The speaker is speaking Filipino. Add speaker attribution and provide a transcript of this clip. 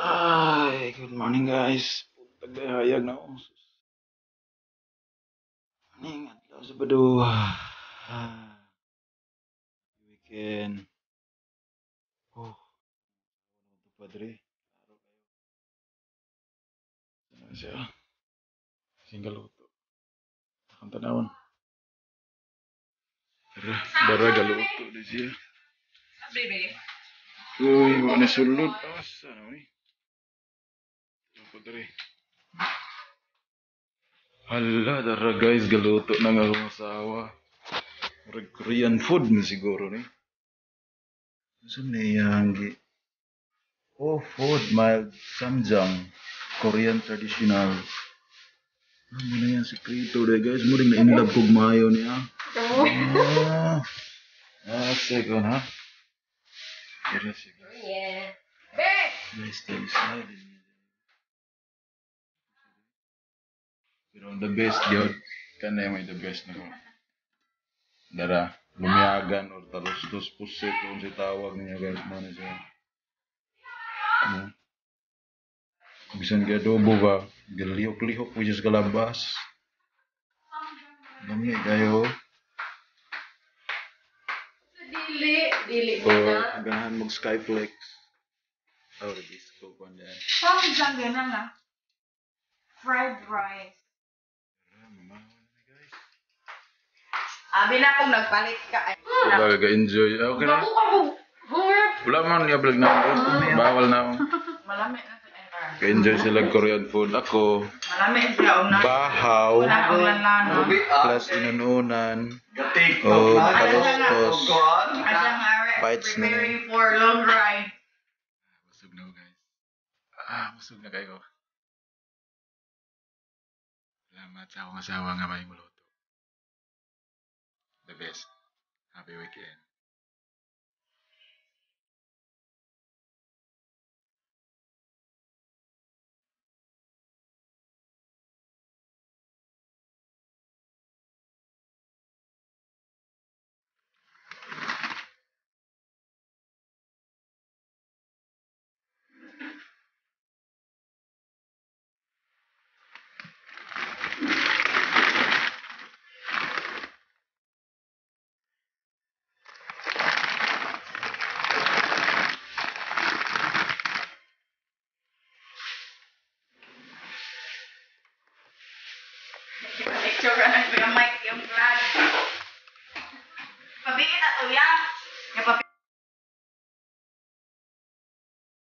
Speaker 1: Ay, good morning guys. Tagayayag na ako. Morning, adlaw sa Bado. Weekend. Oh, ano to padre? Klaro kayo. Ano siya? Single luto. Akong tanawon. Dara galuto na siya. Uy, wala sulod. Asa na ni? Ano padre? Hala, dara guys, galuto na nga akong asawa. Korean food na siguro ni. Saan na yang oh, food, mild samjang. Korean traditional. Ano na yan, sekreto deh guys. Mo rin na inlove kog mayo niya. Second ha. Kira sige.
Speaker 2: Yeah.
Speaker 1: Guys, tayo slide. Pero the best yun. Kanay may the best na ko. Dara, lumiyagan or talustos pusit kung si tawag niya guys. Mana siya. Bisan kaya adobo ka. Galihok-lihok po siya sa kalabas. Dami kayo.
Speaker 2: Dili
Speaker 1: O,
Speaker 2: na.
Speaker 1: ganahan mag Skyflex. Oh, the disco ko niyan.
Speaker 3: Bakit lang ganun na? Fried rice.
Speaker 1: Mamahaw na guys.
Speaker 2: Abi na kung nagpalit ka.
Speaker 1: Baga ka-enjoy. Okay na. Wala man nga vlog na ako. Bawal na ako.
Speaker 2: Malami na sa NR.
Speaker 1: Ka-enjoy sila Korean food. Ako,
Speaker 2: Malami siya una.
Speaker 1: bahaw,
Speaker 2: Wala kong lanlano.
Speaker 1: plus inununan, o
Speaker 2: Oh,
Speaker 1: talustos.
Speaker 2: Asyang
Speaker 1: Bites na.
Speaker 2: preparing for long ride.
Speaker 1: Busog na ako guys. Busog na kayo. Salamat sa akong asawa nga may muluto. The best. Happy weekend.
Speaker 2: Picture ka ng yung mic, yung vlog. Pabigit at uya.